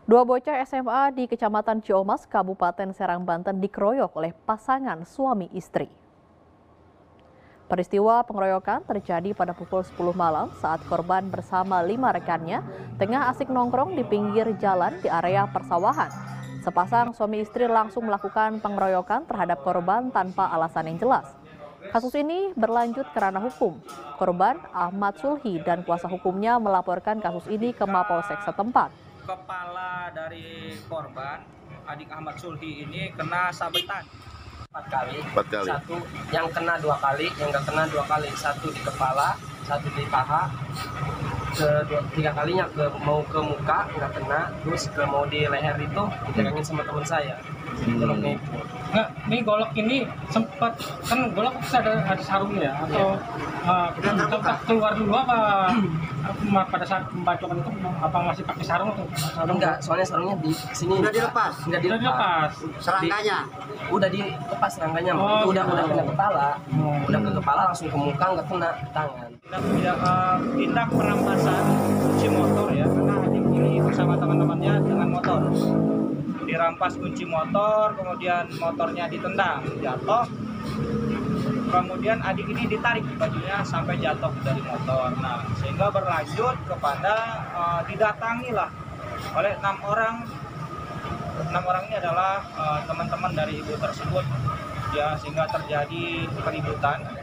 Dua bocah SMA di Kecamatan Ciomas, Kabupaten Serang, Banten dikeroyok oleh pasangan suami istri. Peristiwa pengeroyokan terjadi pada pukul 10 malam saat korban bersama 5 rekannya tengah asik nongkrong di pinggir jalan di area persawahan. Sepasang suami istri langsung melakukan pengeroyokan terhadap korban tanpa alasan yang jelas. Kasus ini berlanjut ke ranah hukum. Korban Ahmad Sulhi dan kuasa hukumnya melaporkan kasus ini ke Mapolsek setempat. Kepala dari korban, adik Ahmad Sulhi ini kena sabetan 4 kali. Satu yang kena 2 kali, yang nggak kena 2 kali. Satu di kepala, satu di paha. Tiga kalinya mau ke muka nggak kena, terus mau di leher itu dipegangin sama teman saya. Goloknya itu. Nah, ini golok ini sempat kan golok bisa ada sarungnya atau sempat keluar dulu apa pada saat pembacokan itu apa masih pakai sarung atau sarung? Enggak, soalnya sarungnya di sini udah dilepas. Enggak dilepas. Serangkanya Udah dilepas serangkanya. Itu udah kena kepala. Udah ke kepala langsung ke muka, nggak kena tangan. Tindak perampasan kunci motor ya, karena adik ini bersama teman-temannya dengan motor. Dirampas kunci motor, kemudian motornya ditendang, jatuh. Kemudian adik ini ditarik bajunya sampai jatuh dari motor. Nah, sehingga berlanjut kepada didatangi lah oleh 6 orang. 6 orang ini adalah teman-teman dari ibu tersebut. Ya, sehingga terjadi keributan